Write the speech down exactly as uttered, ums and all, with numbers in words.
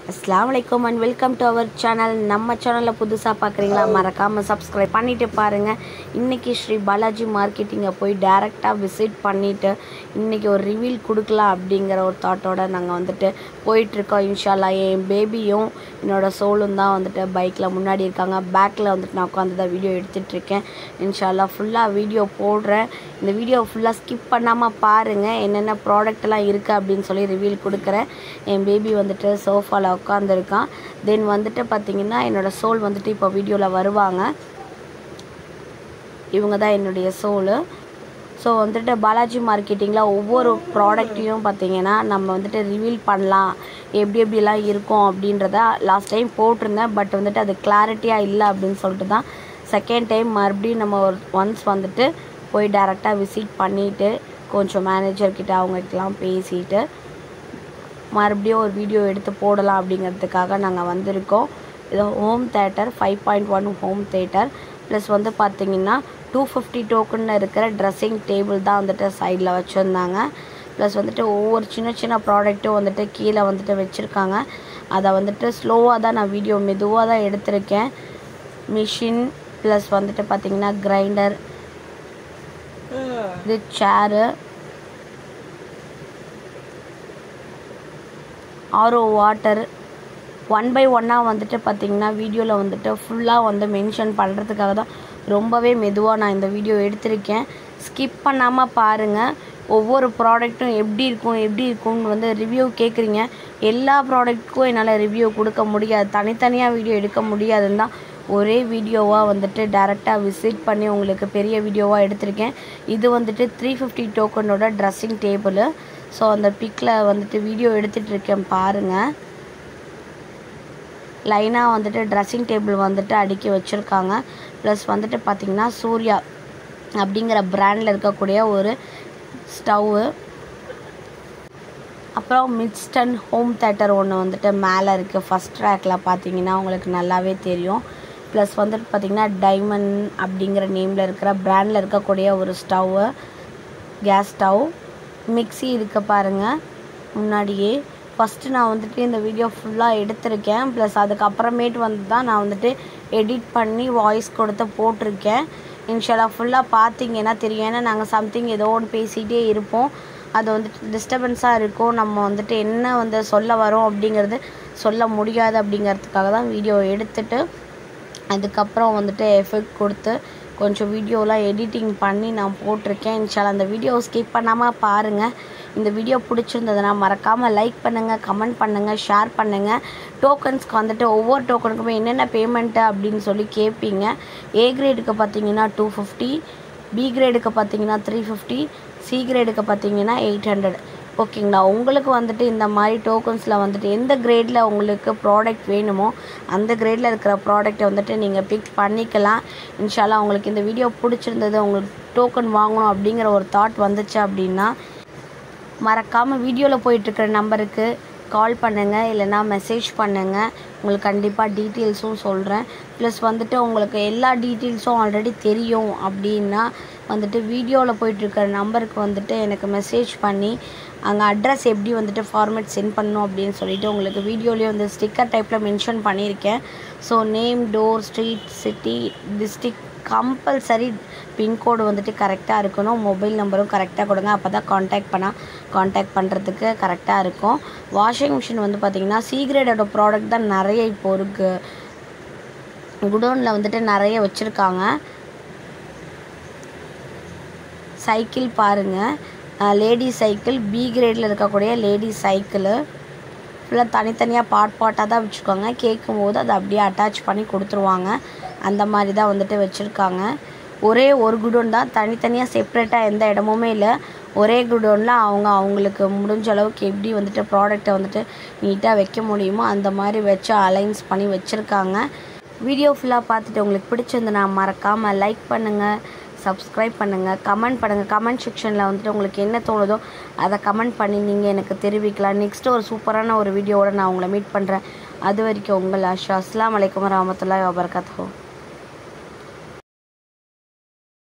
Assalamualaikum and welcome to our channel. நம்ம சேனல்ல புதுசா பார்க்கறீங்களா மறக்காம subscribe பண்ணிட்டு பாருங்க. இன்னைக்கு ஸ்ரீ பாலாஜி மார்க்கெட்டிங்க போய் டைரக்ட்டா விசிட் பண்ணிட்டு இன்னைக்கு ஒரு ரிவீல் கொடுக்கலாம் அப்படிங்கற ஒரு தாட்டோட நாங்க வந்துட்டு போயிட்டு இருக்கோம். இன்ஷாஅல்லாஹ் என் பேபியும் என்னோட சோலும் தான் வந்துட்டு பைக்ல முன்னாடி இருக்காங்க. பேக்ல வந்துட்டு நான் உட்கார்ந்து தான் வீடியோ எடுத்துட்டு இருக்கேன். இன்ஷாஅல்லாஹ் ஃபுல்லா வீடியோ போடுறேன். இந்த வீடியோ ஃபுல்லா ஸ்கிப் பண்ணாம பாருங்க. என்னென்ன ப்ராடக்ட் எல்லாம் இருக்கு அப்படினு சொல்லி ரிவீல் கொடுக்கிறேன். என் பேபி வந்துட்டு சோஃபால உட்கார்ந்திருக்கான். தென் வந்துட்டு பாத்தீங்கன்னா என்னோட சோல் வந்துட்டு இப்போ வீடியோல வருவாங்க. இவங்க தான் என்னுடைய சோல். ஸோ வந்துட்டு பாலாஜி மார்க்கெட்டிங்ல ஒவ்வொரு ப்ராடக்ட்டையும் பார்த்தீங்கன்னா நம்ம வந்துட்டு ரிவீல் பண்ணலாம், எப்படி எப்படிலாம் இருக்கும் அப்படின்றத லாஸ்ட் டைம் போட்டிருந்தேன். பட் வந்துட்டு அது கிளாரிட்டியாக இல்லை அப்படின்னு சொல்லிட்டு தான் செகண்ட் டைம் மறுபடியும் நம்ம ஒரு ஒன்ஸ் வந்துட்டு போய் டைரெக்டாக விசிட் பண்ணிவிட்டு கொஞ்சம் மேனேஜர்கிட்ட அவங்ககிட்டலாம் பேசிட்டு மறுபடியும் ஒரு வீடியோ எடுத்து போடலாம் அப்படிங்கிறதுக்காக நாங்கள் வந்திருக்கோம். இது home theatre five point one home theatre plus வந்து பார்த்திங்கன்னா டூ ஃபிஃப்டி டோக்கனில் இருக்கிற ட்ரெஸ்ஸிங் டேபிள் தான் வந்துட்டு சைடில் வச்சுருந்தாங்க. ப்ளஸ் வந்துட்டு ஒவ்வொரு சின்ன சின்ன ப்ராடக்ட்டும் வந்துட்டு கீழே வந்துட்டு வச்சுருக்காங்க. அதை வந்துட்டு ஸ்லோவாக தான் நான் வீடியோ மெதுவாக தான் எடுத்திருக்கேன். மிஷின் ப்ளஸ் வந்துட்டு பார்த்திங்கன்னா கிரைண்டர், இது chair, RO water one by ஒன்னாக வந்துட்டு பார்த்திங்கன்னா வீடியோவில் வந்துட்டு ஃபுல்லாக வந்து மென்ஷன் பண்ணுறதுக்காக தான் ரொம்பவே மெதுவாக நான் இந்த வீடியோ எடுத்திருக்கேன். ஸ்கிப் பண்ணாமல் பாருங்கள். ஒவ்வொரு ப்ராடக்ட்டும் எப்படி இருக்கும் எப்படி இருக்கும்னு வந்து ரிவ்யூ கேட்குறீங்க. எல்லா ப்ராடக்ட்டுக்கும் என்னால் ரிவ்யூ கொடுக்க முடியாது, தனித்தனியாக வீடியோ எடுக்க முடியாதுன்னு தான் ஒரே வீடியோவாக வந்துட்டு டைரெக்டாக விசிட் பண்ணி உங்களுக்கு பெரிய வீடியோவாக எடுத்திருக்கேன். இது வந்துட்டு த்ரீ ஃபிஃப்டி டோக்கனோட ட்ரெஸ்ஸிங் டேபிள். ஸோ அந்த பிக்கில் வந்துட்டு வீடியோ எடுத்துகிட்டு இருக்கேன் பாருங்கள். லைனாக வந்துட்டு ட்ரெஸ்ஸிங் டேபிள் வந்துட்டு அடுக்கி வச்சுருக்காங்க. ப்ளஸ் வந்துட்டு பார்த்திங்கன்னா சூர்யா அப்படிங்கிற பிராண்டில் இருக்கக்கூடிய ஒரு ஸ்டவ்வு, அப்புறம் மிட்ஸ்டன் ஹோம் தேட்டர் ஒன்று வந்துட்டு மேலே இருக்குது. ஃபஸ்ட் ரேக்கில் பார்த்தீங்கன்னா உங்களுக்கு நல்லாவே தெரியும். ப்ளஸ் வந்துட்டு பார்த்திங்கன்னா டைமண்ட் அப்படிங்கிற நேமில் இருக்கிற பிராண்டில் இருக்கக்கூடிய ஒரு ஸ்டவ்வு, கேஸ் ஸ்டவ், மிக்ஸி இருக்க பாருங்கள் முன்னாடியே. ஃபஸ்ட்டு நான் வந்துட்டு இந்த வீடியோ ஃபுல்லாக எடுத்திருக்கேன். ப்ளஸ் அதுக்கப்புறமேட்டு வந்து தான் நான் வந்துட்டு எடிட் பண்ணி வாய்ஸ் கொடுத்து போட்டிருக்கேன். இன்ஷால்லாஹ் ஃபுல்லாக பார்த்தீங்கன்னா தெரியும். ஏன்னா நாங்கள் சம்திங் ஏதோ ஒன்று பேசிகிட்டே இருப்போம், அது வந்துட்டு டிஸ்டர்பன்ஸாக இருக்கும். நம்ம வந்துட்டு என்ன வந்து சொல்ல வரோம் அப்படிங்கிறது சொல்ல முடியாது. அப்படிங்கிறதுக்காக தான் வீடியோ எடுத்துட்டு அதுக்கப்புறம் வந்துட்டு எஃபெக்ட் கொடுத்து கொஞ்சம் வீடியோலாம் எடிட்டிங் பண்ணி நான் போட்டிருக்கேன். இன்ஷால்லாஹ் அந்த வீடியோ ஸ்கிப் பண்ணாமல் பாருங்கள். இந்த வீடியோ பிடிச்சிருந்ததுன்னா மறக்காமல் லைக் பண்ணுங்கள், கமெண்ட் பண்ணுங்கள், ஷேர் பண்ணுங்கள். டோக்கன்ஸ்க்கு வந்துட்டு ஒவ்வொரு டோக்கனுக்குமே என்னென்ன பேமெண்ட்டு அப்படின்னு சொல்லி கேட்பீங்க. ஏ கிரேடுக்கு பார்த்தீங்கன்னா டூ ஃபிஃப்டி, பி கிரேடுக்கு பார்த்தீங்கன்னா த்ரீ ஃபிஃப்டி, சி கிரேடுக்கு பார்த்தீங்கன்னா எயிட் ஹண்ட்ரட். ஓகேங்களா? உங்களுக்கு வந்துட்டு இந்த மாதிரி டோக்கன்ஸில் வந்துட்டு எந்த கிரேடில் உங்களுக்கு ப்ராடக்ட் வேணுமோ அந்த கிரேடில் இருக்கிற ப்ராடக்ட்டை வந்துட்டு நீங்கள் பிக் பண்ணிக்கலாம். இன்ஷால்லாஹ் உங்களுக்கு இந்த வீடியோ பிடிச்சிருந்தது, உங்களுக்கு டோக்கன் வாங்கணும் அப்படிங்கிற ஒரு தாட் வந்துச்சு அப்படின்னா மறக்காமல் வீடியோவில் போயிட்டுருக்கிற நம்பருக்கு கால் பண்ணுங்கள், இல்லைனா மெசேஜ் பண்ணுங்கள். உங்களுக்கு கண்டிப்பாக டீட்டெயில்ஸும் சொல்கிறேன். ப்ளஸ் வந்துட்டு உங்களுக்கு எல்லா டீட்டெயில்ஸும் ஆல்ரெடி தெரியும் அப்படின்னா வந்துட்டு வீடியோவில் போயிட்டுருக்கிற நம்பருக்கு வந்துட்டு எனக்கு மெசேஜ் பண்ணி அங்கே அட்ரஸ் எப்படி வந்துட்டு ஃபார்மேட் சென்ட் பண்ணணும் அப்படின்னு சொல்லிவிட்டு உங்களுக்கு வீடியோலேயே வந்து ஸ்டிக்கர் டைப்பில் மென்ஷன் பண்ணியிருக்கேன். So name, door, street, city, district, compulsory pincode வந்துட்டு கரெக்டாக இருக்கணும். மொபைல் நம்பரும் கரெக்டாக கொடுங்க, அப்போ தான் காண்டாக்ட் பண்ணால் காண்டாக்ட் பண்ணுறதுக்கு கரெக்டாக இருக்கும். வாஷிங் மிஷின் வந்து பார்த்திங்கன்னா சி கிரேடோட ப்ராடக்ட் தான் நிறைய இப்போது இருக்குது. குடோனில் வந்துட்டு நிறைய வச்சுருக்காங்க. சைக்கிள் பாருங்கள், லேடி சைக்கிள், பி கிரேடில் இருக்கக்கூடிய லேடி சைக்கிளு ஃபுல்லாக தனித்தனியாக பார்ட் பார்ட்டாக தான் வச்சுருக்காங்க. கேட்கும்போது அதை அப்படியே அட்டாச் பண்ணி கொடுத்துருவாங்க. அந்த மாதிரி தான் வந்துட்டு வச்சுருக்காங்க. ஒரே ஒரு குடோன் தான், தனித்தனியாக செப்ரேட்டாக எந்த இடமுமே இல்லை. ஒரே குடோனில் அவங்க அவங்களுக்கு முடிஞ்ச அளவுக்கு எப்படி வந்துட்டு ப்ராடக்டை வந்துட்டு நீட்டாக வைக்க முடியுமோ அந்த மாதிரி வச்சு அலைன்ஸ் பண்ணி வச்சுருக்காங்க. வீடியோ ஃபுல்லாக பார்த்துட்டு உங்களுக்கு பிடிச்சிருந்துன்னா மறக்காமல் லைக் பண்ணுங்கள், சப்ஸ்கிரைப் பண்ணுங்கள், கமெண்ட் பண்ணுங்கள். கமெண்ட் செக்ஷனில் வந்துட்டு உங்களுக்கு என்ன தோணுதோ அதை கமெண்ட் பண்ணி நீங்கள் எனக்கு தெரிவிக்கலாம். நெக்ஸ்ட்டு ஒரு சூப்பரான ஒரு வீடியோவோடு நான் உங்களை மீட் பண்ணுறேன். அது வரைக்கும் உங்கள் ஆஷா. அஸ்ஸலாமு அலைக்கும் வரஹ்மத்துல்லாஹி வபரகாத்துஹு.